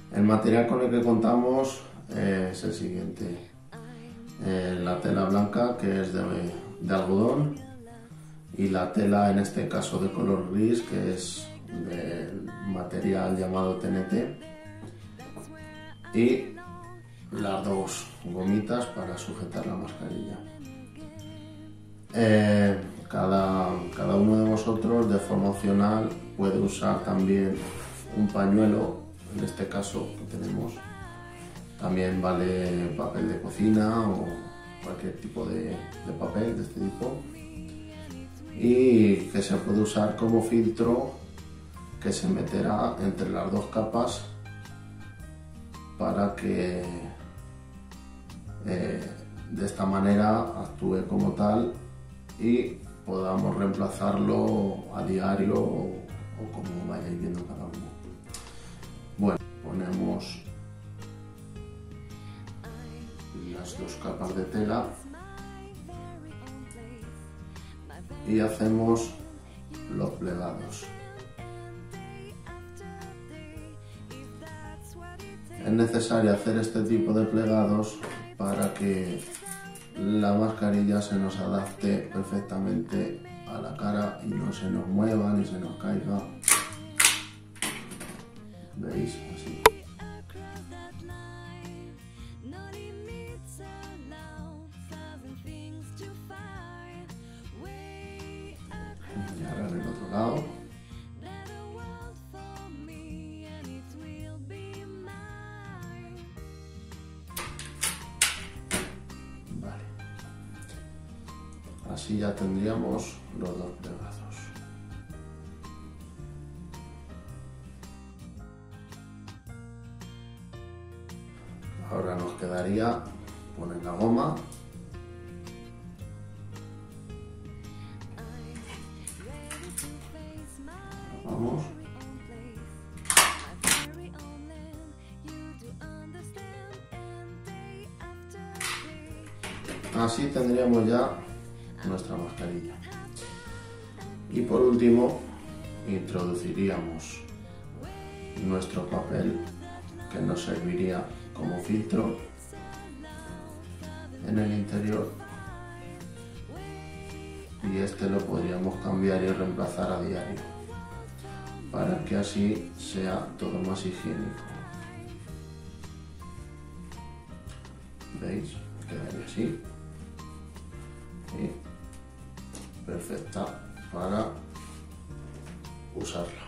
El material con el que contamos es el siguiente. La tela blanca, que es de algodón, y la tela, en este caso de color gris, que es del material llamado TNT, y las dos gomitas para sujetar la mascarilla. Cada uno de vosotros, de forma opcional, puede usar también un pañuelo. En este caso que tenemos, también vale papel de cocina o cualquier tipo de papel de este tipo, y que se puede usar como filtro, que se meterá entre las dos capas para que de esta manera actúe como tal y podamos reemplazarlo a diario o como vayáis viendo cada uno. Bueno, ponemos las dos capas de tela y hacemos los plegados. Es necesario hacer este tipo de plegados para que la mascarilla se nos adapte perfectamente a la cara y no se nos mueva ni se nos caiga. ¿Veis? Así. Y ahora en el otro lado. Vale. Así ya tendríamos los dos plegados. Ahora nos quedaría poner la goma. Vamos. Así tendríamos ya nuestra mascarilla. Y por último, introduciríamos nuestro papel, que nos serviría como filtro, en el interior, y este lo podríamos cambiar y reemplazar a diario para que así sea todo más higiénico. ¿Veis? Quedaría así y perfecta para usarla.